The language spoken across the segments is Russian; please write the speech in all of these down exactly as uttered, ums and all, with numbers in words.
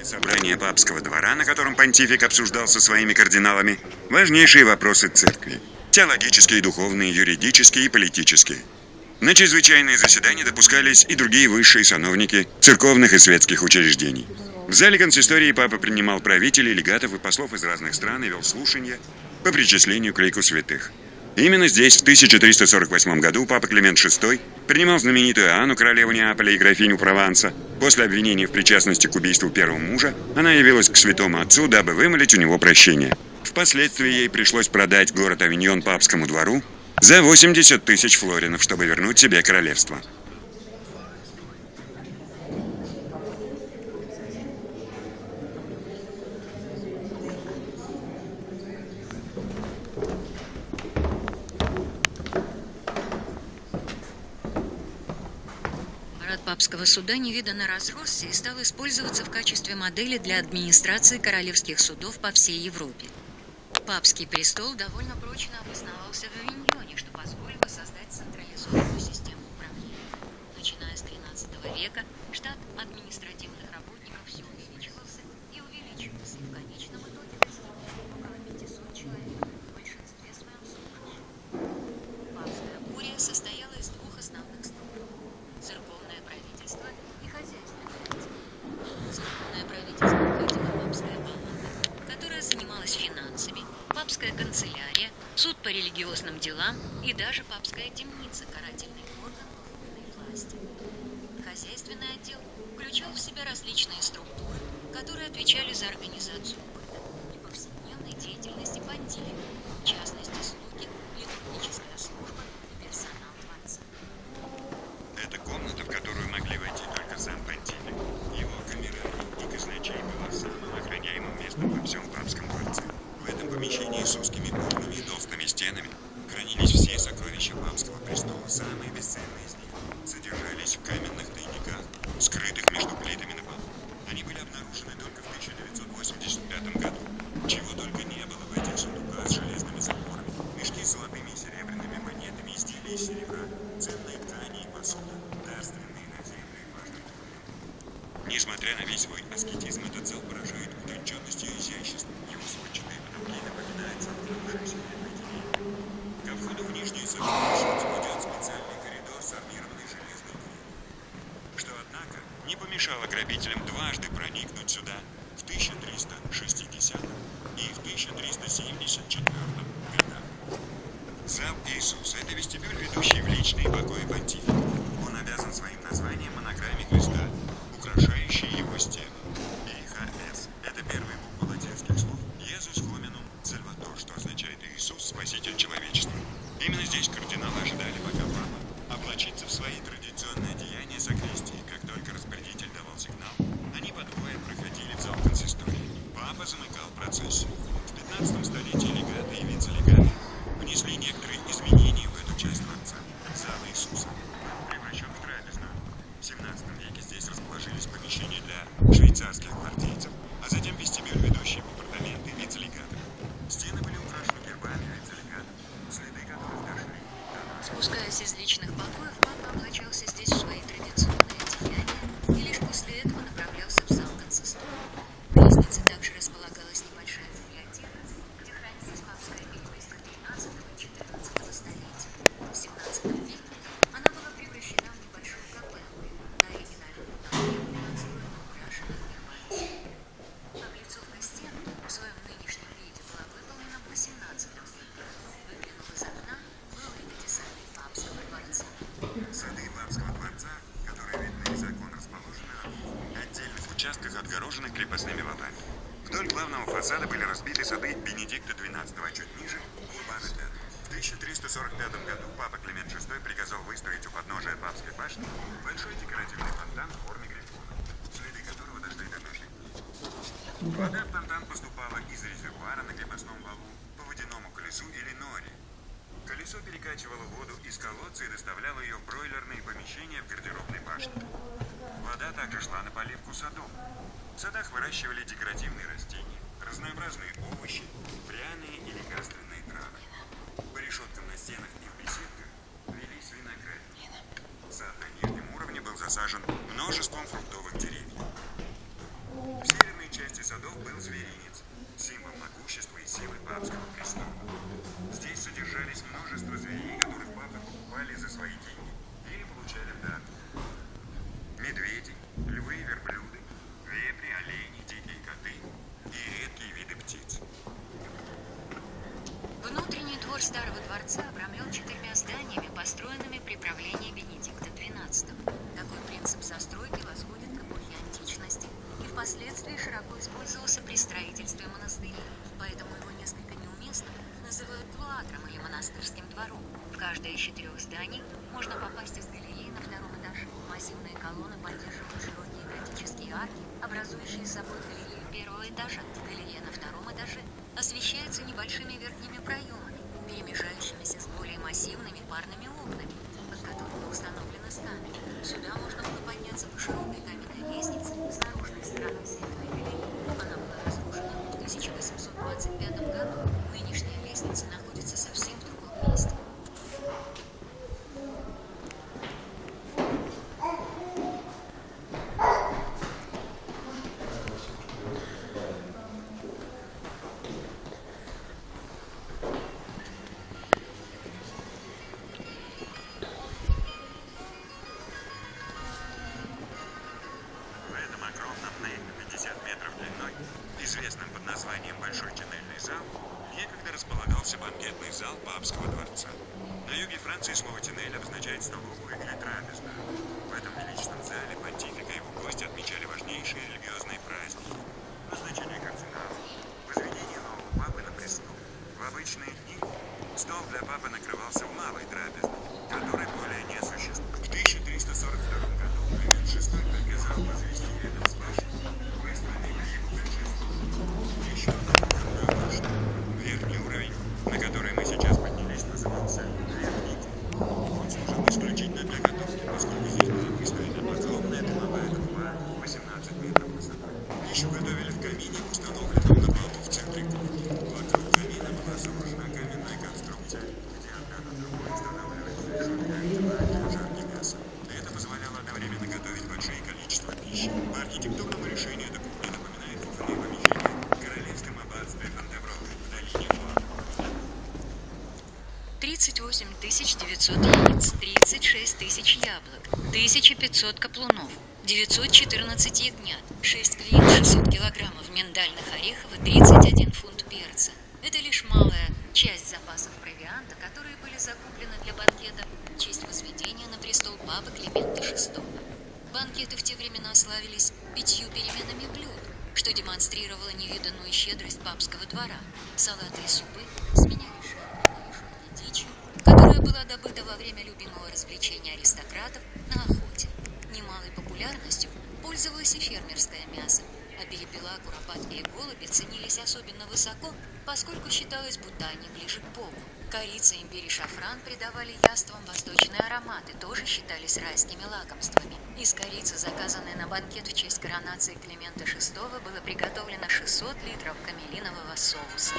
Собрание папского двора, на котором понтифик обсуждал со своими кардиналами важнейшие вопросы церкви. Теологические, духовные, юридические и политические. На чрезвычайные заседания допускались и другие высшие сановники церковных и светских учреждений. В зале консистории папа принимал правителей, легатов и послов из разных стран и вел слушания по причислению к лику святых. Именно здесь, в тысяча триста сорок восьмом году, папа Климент шестой принимал знаменитую Анну, королеву Неаполя и графиню Прованса. После обвинения в причастности к убийству первого мужа, она явилась к святому отцу, дабы вымолить у него прощение. Впоследствии ей пришлось продать город Авиньон папскому двору за восемьдесят тысяч флоринов, чтобы вернуть себе королевство. Папского суда невиданно разросся и стал использоваться в качестве модели для администрации королевских судов по всей Европе. Папский престол довольно прочно обосновался в Авиньоне, что позволило создать централизованную систему управления. Начиная с тринадцатого века штат административных работников все увеличивался и увеличивался, и в конечном итоге достигал около пятисот человек, в большинстве своем служащих. Папская курия состояла из двух основных структур – церковное правительство и хозяйственное правительство. Церковное правительство входило папская палата, которая занималась финансами, папская канцелярия, суд по религиозным делам и даже папская темница, карательный орган духовной власти. Хозяйственный отдел включал в себя различные структуры, которые отвечали за организацию быта и повседневной деятельности понтифика, в частности слуги, литургическая служба и персонал дворца. Это комната, в которую могли войти только сам понтифик. Его камерарий и казначей была самым охраняемым местом во всем папском дворце. В этом помещении с узкими окнами и толстыми стенами хранились все сокровища папского престола. Самые бесценные из них содержались в каменных тайниках, скрытых между плитами на полу. Они были обнаружены только в тысяча девятьсот восемьдесят пятом году. Чего только не было в этих сундуках с железными запорами. Мешки с золотыми и серебряными монетами, изделия из серебра, ценные ткани и посуда, дарственные на землю и важные документы. Несмотря на весь свой аскетизм, этот зал поражает утонченностью и изяществом. Его сводчатые потолки напоминают сомкнувшуюся ветвь деревья. Ко входу в нижнюю сокровищницу ведет специальный коридор с армированной железной дверью, что, однако, не помешало грабителям дважды проникнуть сюда в тысяча триста шестидесятом и в тысяча триста семьдесят четвёртом годах. Зал Иисуса – это вестибюль, ведущий в личные покои понтифика. Он обязан своим названием монограмме Христа, украшающей его стены. И Х С – это первые буквы латинских слов «Иисус Hominum Salvator», что означает «Иисус – Спаситель человечества». Именно здесь кардиналы ожидали, пока папа облачится в свои традиционные одеяния сакристии. Как только распорядитель давал сигнал, они по двое проходили в зал консистории. Папа замыкал процессию. В пятнадцатом столетии легаты и вице-легаты внесли некоторые изменения в эту часть дворца. Зал Иисуса был превращен в трапезную. В семнадцатом веке здесь расположились помещения для швейцарских гвардейцев, а затем вестибюль, ведущий в апартаменты вице-легатов. Стены были украшены гербами вице-легатов, следы которых дошли до нас. Спускаясь из личных покоев, папа облачался здесь в свои традиционные одеяния и лишь после этого направлялся в зал консистории. На лестнице также располагалась небольшая библиотека, где хранилась папская переписка тринадцатого и четырнадцатого столетий. В семнадцатом веке она была превращена в небольшую капеллу, на оригинальном потолке были отстроены украшенные гербами. Облицовка стен в своем нынешнем виде была выполнена в восемнадцатом веке. Выглянув из окна, вы увидите сады папского дворца. Сады папского дворца, которые видны из окон, расположены на отдельных участках, отгороженных крепостными валами. Вдоль главного фасада были разбиты сады Бенедикта двенадцатого, а чуть ниже – Урбана пятого. В тысяча триста сорок пятом году папа Климент шестой приказал выстроить у подножия Папской башни большой декоративный фонтан в форме грифона, следы которого дошли до наших дней. Вода в фонтан поступала из резервуара на крепостном валу по водяному колесу или норе. Колесо перекачивало воду из колодца и доставляло ее в бройлерные помещения в гардеробной башне. Вода также шла на поливку садов. В садах выращивали декоративные растения, разнообразные овощи, пряные и лекарственные травы. По решеткам на стенах и в беседках велись виноградники. Сад на нижнем уровне был засажен множеством фруктовых деревьев. В северной место. Такой принцип застройки восходит к эпохе античности и впоследствии широко использовался при строительстве монастырей, поэтому его несколько неуместно называют клуатром или монастырским двором. В каждое из четырех зданий можно попасть из галереи на втором этаже. Массивные колонны поддерживают широкие готические арки, образующие собой галерею первого этажа. Галерея на втором этаже освещается небольшими верхними проемами, перемежающимися с более массивными парными окнами, под которыми установлены скамьи. Сюда можно было подняться по широкой каменной лестнице с наружной стороны северной галереи. Она была разрушена в тысяча восемьсот двадцать пятом году. Нынешняя лестница находится совсем в другом месте. Известным под названием Большой тоннельный зал, некогда располагался банкетный зал Папского дворца. На юге Франции слово «тоннель» обозначает столовую или трапезную. В этом величественном зале понтифик и его гости отмечали важнейшие религиозные праздники. Назначение кардинала, возведение нового папы на престол. В обычные дни стол для папы накрывался в малой трапезной, которой более не существует. В тысяча триста сорок втором году Климент шестой приказал возвести рядом с башней верхний уровень, на который мы сейчас поднялись, назывался верхний. Он служил исключительно для готовки, поскольку здесь была выставлена огромная дымовая труба восемнадцать метров высотой. Еще готовили в камине, установленном на полу в центре кухни. Вокруг камина была сооружена каменная конструкция, где одна на другой устанавливались решетка для жарки мяса. Это позволяло одновременно готовить большие количества пищи. По архитектурному решению эта кухня напоминает кухонные помещения в королевском аббатстве Фонтевроуэ в долине Луары. тридцать восемь тысяч девятьсот яиц, тридцать шесть тысяч яблок, тысяча пятьсот каплунов, девятьсот четырнадцать ягнят, шесть клин, шестьсот килограммов миндальных орехов и тридцать один фунт перца. Это лишь малая часть запасов провианта, которые были закуплены для банкета в честь возведения на престол папы Климента шестого. Банкеты в те времена славились пятью переменами блюд, что демонстрировало невиданную щедрость папского двора. Салаты и супы сменяли жареной дичью, которая была добыта во время любимого развлечения аристократов на охоте. Немалой популярностью пользовалось и фермерское мясо, а перепела, куропатки и голуби ценились особенно высоко, поскольку считалось, будто они ближе к Богу. Корица, имбирь и шафран придавали яствам восточные ароматы, тоже считались райскими лакомствами. Из корицы, заказанной на банкет в честь коронации Климента шестого, было приготовлено шестьсот литров камелинового соуса.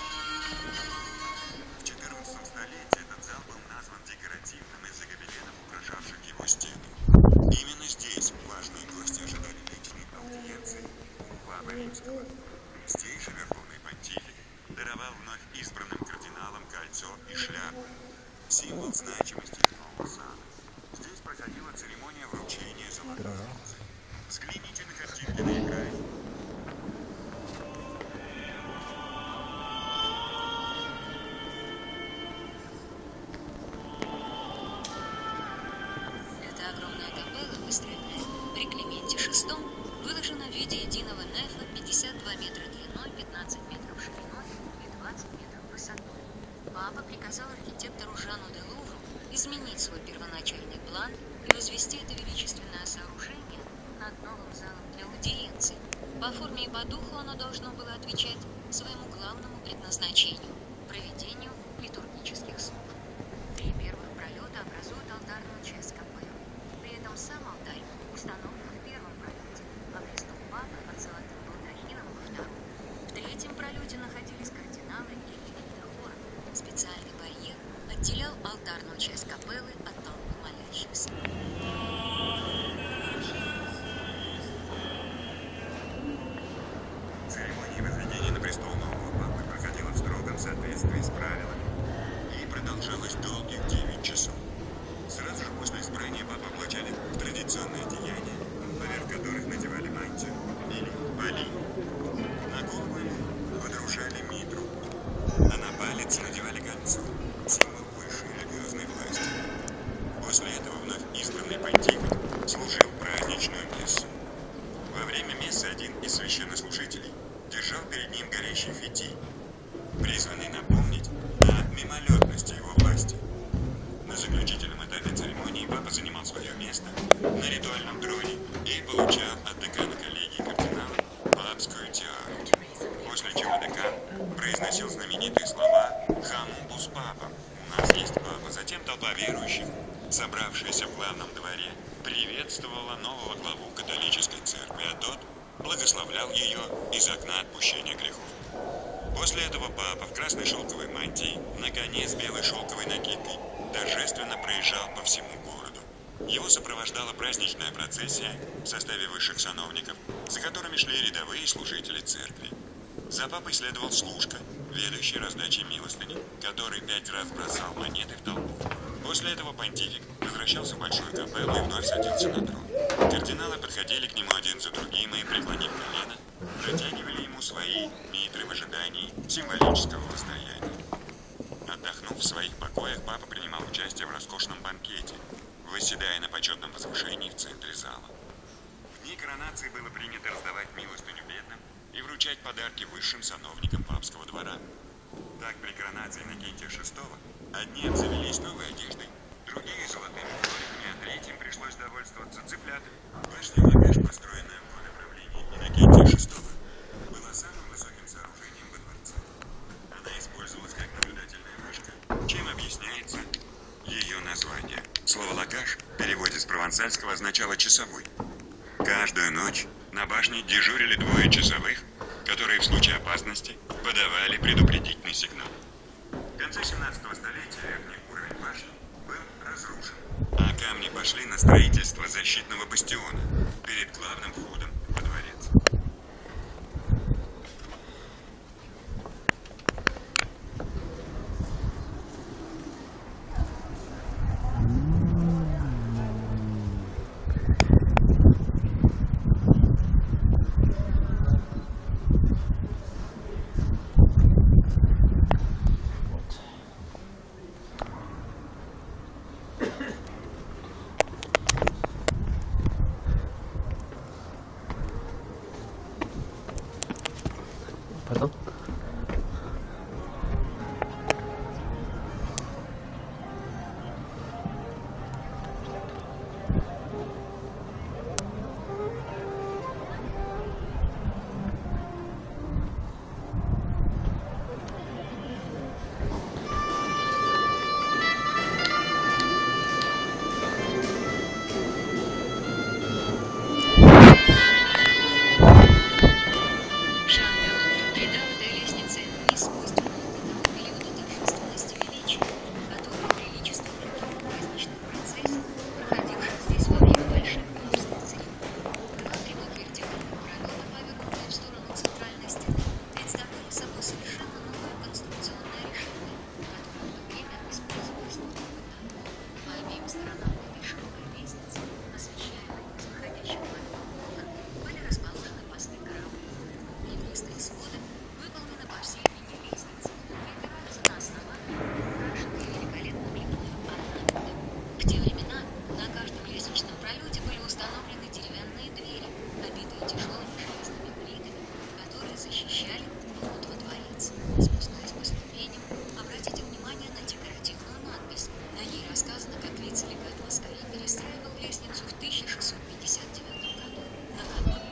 В четырнадцатом столетии этот зал был назван декоративным из-за гобеленов, украшавших его стены. Именно здесь важные гости ожидали личной аудиенции у папы Римского. Здесь же верховный понтифик даровал вновь избранным кардиналам кольцо и шляпу, символ значимости их нового сана. Здесь проходила церемония вручения золотой розы. Взгляните на картинки на экране. Эта огромная капелла, выстроенная при Клименте шестом, выложена в виде единого нефа пятьдесят два метра длиной, пятнадцать метров шириной и двадцать метров высотой. Папа приказал архитектору Жану де Лувру изменить свой первоначальный план и возвести это величественное сооружение над новым залом для аудиенций. По форме и по духу оно должно было отвечать своему главному предназначению – проведению литургических служб. Три первых пролета образуют алтарную часть капеллы. При этом сам алтарь установлен в первом пролете, а престол папы под золотым балдахином во втором. В третьем пролете находились кардиналы и левиты хора. Специальный барьер отделял алтарную часть капеллы от толпы молящихся. Церемония возведения на престол нового папы проходила в строгом соответствии с правилами, приветствовала нового главу католической церкви, а тот благословлял ее из окна отпущения грехов. После этого папа в красной шелковой мантии, на коне с белой шелковой накидкой, торжественно проезжал по всему городу. Его сопровождала праздничная процессия в составе высших сановников, за которыми шли рядовые служители церкви. За папой следовал служка, ведущий раздачей милостыни, который пять раз бросал монеты в толпу. После этого понтифик возвращался в большую капеллу и вновь садился на трон. Кардиналы подходили к нему один за другим и, преклонив колено, протягивали ему свои митры в ожидании символического воздаяния. Отдохнув в своих покоях, папа принимал участие в роскошном банкете, восседая на почетном возвышении в центре зала. В дни коронации было принято раздавать милостыню бедным и вручать подарки высшим сановникам папского двора. Так, при коронации Иннокентия шестого одни обзавелись новой одеждой, другие золотыми кроликами, а третьим пришлось довольствоваться цыплятами. Башня Лагаш, построенная в годы правления Иннокентия шестого, была самым высоким сооружением во дворце. Она использовалась как наблюдательная вышка, чем объясняется ее название. Слово «лагаш» в переводе с провансальского означало «часовой». Каждую ночь на башне дежурили двое часовых, которые в случае опасности подавали предупредительный сигнал. В конце семнадцатого столетия верхний уровень башни был разрушен, а камни пошли на строительство защитного бастиона перед главным входом во дворец. Pardon? Спускаясь по ступеням, обратите внимание на декоративную надпись. На ней рассказано, как вице-легат Москвы перестраивал лестницу в тысяча шестьсот пятьдесят девятом году. На каноне